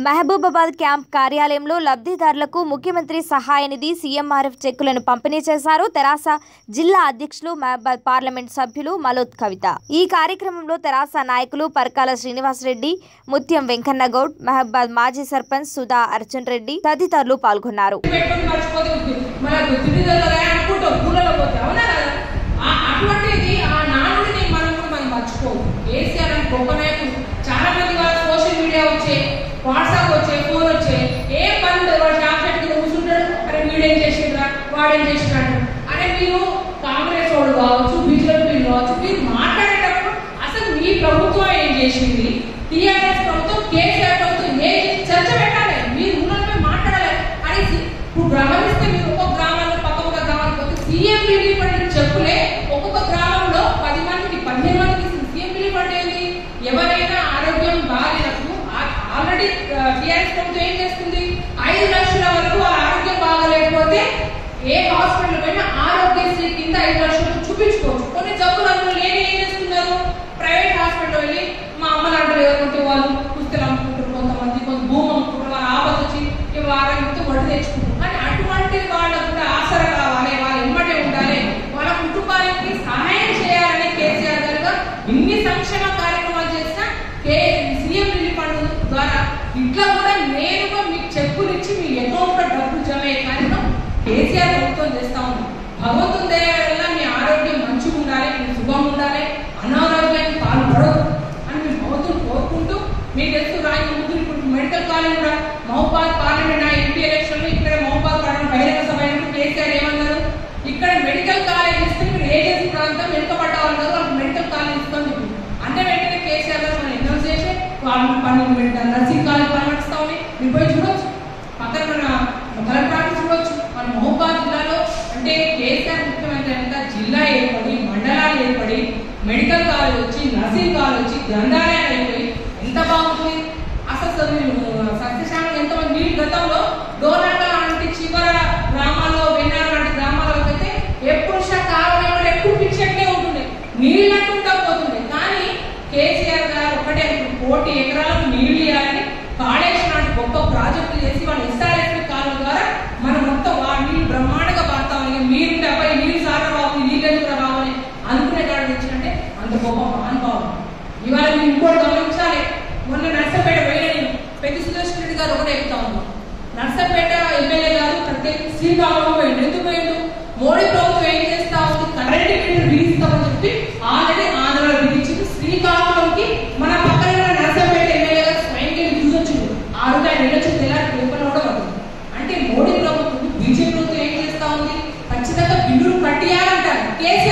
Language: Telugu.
మహబూబాబాద్ క్యాంప్ కార్యాలయంలో లబ్ధిదారులకు ముఖ్యమంత్రి సహాయ నిధి సీఎంఆర్ఎఫ్ చెక్కులను పంపిణీ చేశారు. తెరాస జిల్లా అధ్యక్షులు, మహబూబాబాద్ పార్లమెంట్ సభ్యులు మలోత్ కవిత. ఈ కార్యక్రమంలో తెరాస నాయకులు పర్కాల శ్రీనివాసరెడ్డి, ముత్యం వెంకన్న గౌడ్, మహబూబాబాద్ మాజీ సర్పంచ్ సుధా అర్జున్ రెడ్డి తదితరులు పాల్గొన్నారు. వాట్సాప్ వచ్చే, ఫోన్ వచ్చే, ఏ పని వాడు షాప్ కూర్చుంటాడు. అరే వీడేం చేసిండ్రా, వాడేం చేసినాడు అరే మీరు కాంగ్రెస్ వాడు కావచ్చు, బీజేపీ కావచ్చు, మీరు మాట్లాడేటప్పుడు అసలు మీ ప్రభుత్వం ఏం చేసింది, టీఆర్ఎస్ ప్రభుత్వం, కేసీఆర్ ప్రభుత్వం ఏ చర్చ పెట్టాలి, మీరు ఉన్నపై మాట్లాడాలి. అని ఇప్పుడు గమనిస్తే మీరు ఒక్కొక్క గ్రామంలో పక్క గ్రామానికి పోతే సీఎం రిలీఫ్ ఫండ్ చెప్పులే ఒక్కొక్క గ్రామంలో 10 మందికి 15 మందికి సీఎం రిలీఫ్ ఫండ్ ఏంది? ఎవరైనా ఆరోగ్యం బాగాలేనప్పుడు ఆల్రెడీ టీఆర్ఎస్ ప్రభుత్వం ఏం చేస్తుంది, 5 లక్షల వరకు ఆరోగ్యం బాగలేకపోతే ఏ హాస్పిటల్ పోయినా ఆరోగ్యశ్రీ కింద 5 లక్షలు చూపించుకోవచ్చు. కొన్ని జబ్బులు అందులో లేని ఏం చేస్తున్నారు, ప్రైవేట్ హాస్పిటల్ వెళ్ళి మా అమ్మ లాంటి ఎవరుంటే వాళ్ళు పుస్తకాలు అమ్ముకుంటారు, కొంతమంది కొంత భూమి అమ్ముకుంటారు, వాళ్ళ ఆపద వచ్చి వారంతో వడ్డీ తెచ్చుకుంటారు. కానీ అటువంటి వాళ్ళకు కూడా ఆసరా కావాలి, వాళ్ళు ఎమ్మటే ఉండాలి, వాళ్ళ కుటుంబానికి సహాయం చేయాలని కేసీఆర్ గారుగా ఇన్ని సంక్షేమ కార్యక్రమాలు చేసినా సీఎం రిలీఫ్ ఫండ్ ద్వారా ఇట్లా కూడా నేరుగా మీకు చెక్కులు ఇచ్చి మీ అకౌంట్ లో డబ్బులు జమ అయ్యే కార్యక్రమం కేసీఆర్ ప్రభుత్వం చేస్తా ఉంది. భగవంతుని దయ వల్ల మీ ఆరోగ్యం మంచిగా ఉండాలి, మీ శుభం ఉండాలి, అనారోగ్యానికి పాల్పడదు అని మీ భగవంతుని కోరుకుంటూ, మీకు తెలుసు రాయి ముందు ఇప్పుడు మెడికల్ కాలేజ్ కూడా మహబూబాబాద్ పార్లమెంట్ ఎంపీ ఎలక్షన్ లో ఇక్కడ మహబూబాబాద్ పార్లమెంట్ బహిరంగ సభ అయినప్పుడు కేసీఆర్ ఏమన్నారు, ఇక్కడ మెడికల్ కాలేజ్ ఇస్తే మీరు ఏజెన్సీ ప్రాంతం వెనుకబడ్డ వాళ్ళు కదా, వాళ్ళకి మెడికల్ కాలేజ్ ఇస్తామని చెప్పి అంటే వెంటనే కేసీఆర్ గారు మనం అనౌన్స్ చేసి వాళ్ళు పనులు పెట్టారు. నర్సింగ్ కాలేజ్ పనిస్తా ఉన్నాయి, మీరు పోయి చూడొచ్చు, పక్కన మన కలెక్టర్ చూడొచ్చు. మన మహబూబాబాద్ జిల్లాలో అంటే కేసీఆర్ ముఖ్యమంత్రి అంతా జిల్లా ఏర్పడి, మండలాలు ఏర్పడి, మెడికల్ కాలేజ్ వచ్చి, నర్సింగ్ కాలేజ్ వచ్చి, గ్రంథాలయాలు అయిపోయి ఎంత బాగుంటుంది. అసలు సత్యశామం ఎంతమంది నీళ్ళు గతంలో డోనాట లాంటి చివర గ్రామాల్లో, వెన్నార లాంటి గ్రామాలకు అయితే ఎప్పుడు కావాలి ఎక్కువ పిచ్చట్లే ఉంటుంది, నీళ్ళు అంటుంటా పోతుంది. కానీ కేసీఆర్ గారు ఒకటే 1 కోటి ఎకరాలకు నీళ్లు ఇవ్వాలని కాళేశ్వరం లాంటి గొప్ప ప్రాజెక్టులు చేసి వాళ్ళ ఎస్ఆర్ఎస్పీ కాలం ద్వారా మనం మొత్తం ఆ నీళ్లు బ్రహ్మాండంగా పడతామని, మీరుంటే అబ్బాయి నీళ్ళు సారా రావాలి, నీళ్ళు ఎందుకు రావాలి అనుకునే కాడ తెచ్చినట్టే అంత గొప్ప మహానుభావం. ఇవాళ మీరు ఇంకోటి గమనించాలి, మొన్న నర్సంపేట పోయిన నేను పెద్ద సుదర్శన్ రెడ్డి గారు ఒకటే చెప్తా ఉన్నాం, నర్సంపేట ఎమ్మెల్యే గారు ప్రత్యేక శ్రీకాకుళం పోయిండు. ఎందుకు పోయిండు, మోడీ ప్రభుత్వం ఏం చేస్తా ఉంది, కరెంట్ బిల్లు బిగిస్తామని చెప్పి ఆల్రెడీ ఆంధ్రలో బిగించింది. శ్రీకాకుళంకి మన పక్కన నర్సంపేట ఎమ్మెల్యే గారు స్వయంగా చూసొచ్చింది, 6 నెలల తెల్లారి పేపర్లో కూడా పడుతుంది. అంటే మోడీ ప్రభుత్వం, బీజేపీ ప్రభుత్వం ఏం చేస్తా ఉంది, ఖచ్చితంగా బిల్లులు కట్టియాలంటారు. కేసీఆర్